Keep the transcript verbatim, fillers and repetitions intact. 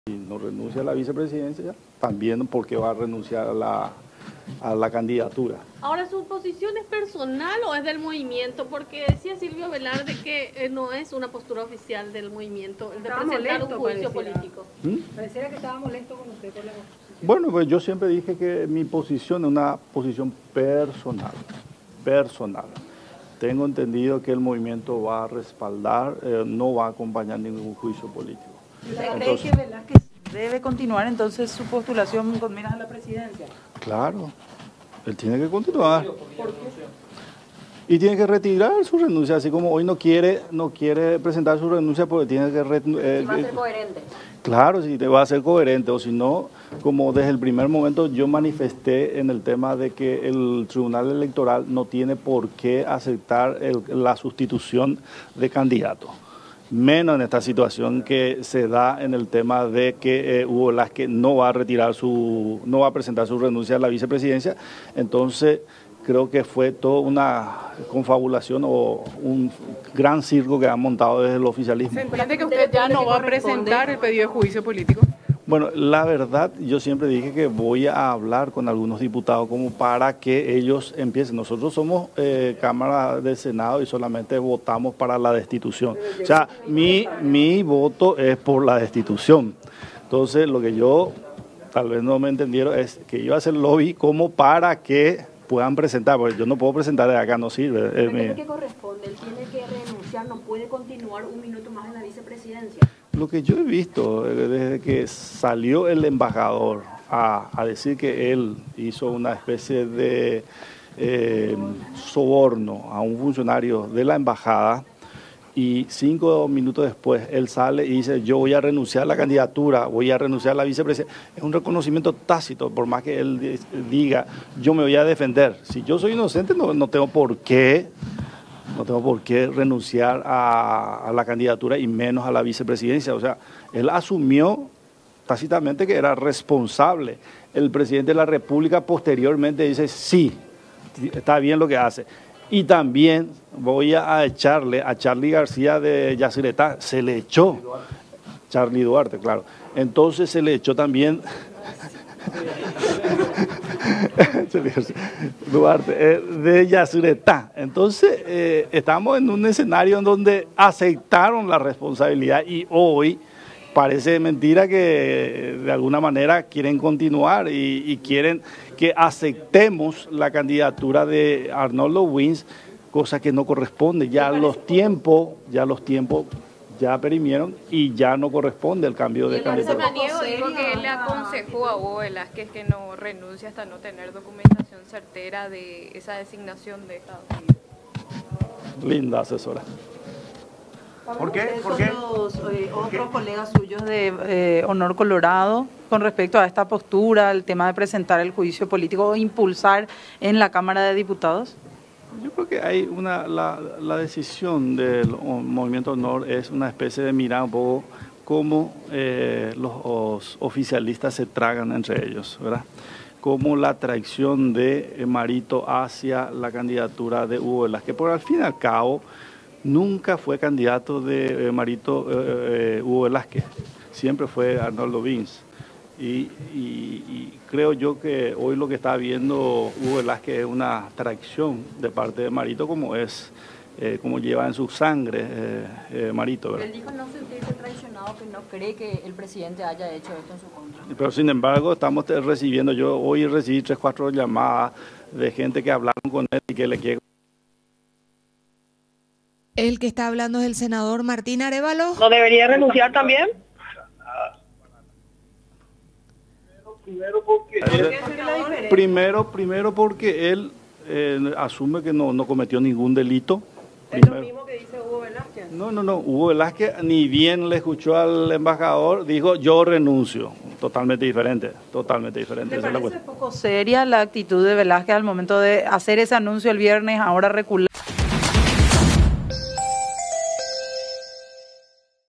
Si no renuncia a la vicepresidencia, también porque va a renunciar a la, a la candidatura. Ahora, ¿su posición es personal o es del movimiento? Porque decía Silvio Velarde que eh, no es una postura oficial del movimiento el de Estaba presentar molesto, un juicio pareciera. político. ¿Mm? Pareciera que estaba molesto con usted por la posición. Bueno, pues yo siempre dije que mi posición es una posición personal, personal. Tengo entendido que el movimiento va a respaldar, eh, no va a acompañar ningún juicio político. ¿Usted cree Entonces, que Velázquez debe continuar entonces su postulación con miras a la presidencia? claro, él tiene que continuar. ¿Por qué? Y tiene que retirar su renuncia, así como hoy no quiere no quiere presentar su renuncia porque tiene que... Re, eh, Y va a ser coherente. Claro, si te va a ser coherente, o si no, como desde el primer momento yo manifesté en el tema de que el Tribunal Electoral no tiene por qué aceptar el, la sustitución de candidato. Menos en esta situación que se da en el tema de que eh, Hugo Velázquez no va a retirar su, no va a presentar su renuncia a la vicepresidencia. Entonces creo que fue toda una confabulación o un gran circo que han montado desde el oficialismo. ¿Se entiende que usted ya no va a presentar el pedido de juicio político? Bueno, la verdad, yo siempre dije que voy a hablar con algunos diputados como para que ellos empiecen. Nosotros somos eh, Cámara del Senado y solamente votamos para la destitución. O sea, mi, mi voto es por la destitución. Entonces, lo que yo, tal vez no me entendieron, es que yo hacer lobby como para que puedan presentar, porque yo no puedo presentar de acá, no sirve. ¿Pero Eh, qué es lo mi- que corresponde? Él tiene que renunciar, no puede continuar un minuto más en la vicepresidencia. Lo que yo he visto eh, desde que salió el embajador a, a decir que él hizo una especie de eh, soborno a un funcionario de la embajada y cinco minutos después él sale y dice yo voy a renunciar a la candidatura, voy a renunciar a la vicepresidencia, es un reconocimiento tácito, por más que él diga yo me voy a defender. Si yo soy inocente no, no tengo por qué No tengo por qué renunciar a, a la candidatura y menos a la vicepresidencia. O sea, él asumió tácitamente que era responsable. El presidente de la República posteriormente dice, sí, está bien lo que hace. Y también voy a echarle a Charlie García de Yacyretá, se le echó, Charlie Duarte, claro. Entonces se le echó también... Duarte, eh, de Yacyretá. Entonces, eh, estamos en un escenario en donde aceptaron la responsabilidad y hoy parece mentira que de alguna manera quieren continuar y, y quieren que aceptemos la candidatura de Arnoldo Wiens, cosa que no corresponde. Ya los tiempos, ya los tiempos ya perimieron y ya no corresponde el cambio de candidatura. Samaniego dijo que él le aconsejó a Hugo Velázquez que no renuncie hasta no tener documentación certera de esa designación de Estados Unidos. Linda asesora. ¿Por qué? ¿Por qué? Los eh, otros colegas suyos de eh, Honor Colorado con respecto a esta postura, el tema de presentar el juicio político o impulsar en la Cámara de Diputados? Yo creo que hay una, la, la decisión del Movimiento Honor es una especie de mirar un poco cómo eh, los oficialistas se tragan entre ellos, ¿verdad? Como la traición de Marito hacia la candidatura de Hugo Velázquez, porque al fin y al cabo nunca fue candidato de eh, Marito eh, eh, Hugo Velázquez, siempre fue Arnoldo Wiens. Y, y, y creo yo que hoy lo que está viendo Hugo Velázquez es una traición de parte de Marito, como es, eh, como lleva en su sangre eh, eh, Marito, ¿verdad? Él dijo no sentirse traicionado, que no cree que el presidente haya hecho esto en su contra. Pero sin embargo estamos recibiendo, yo hoy recibí tres, cuatro llamadas de gente que hablaron con él y que le quiere... El que está hablando es el senador Martín Arévalo. ¿No debería renunciar también? Primero porque, primero, primero porque él eh, asume que no, no cometió ningún delito. Es Primero. lo mismo que dice Hugo Velázquez. No, no, no. Hugo Velázquez ni bien le escuchó al embajador, dijo yo renuncio. Totalmente diferente, totalmente diferente. ¿Le Esa es la parece cuestión. poco seria la actitud de Velázquez al momento de hacer ese anuncio el viernes, ahora recular?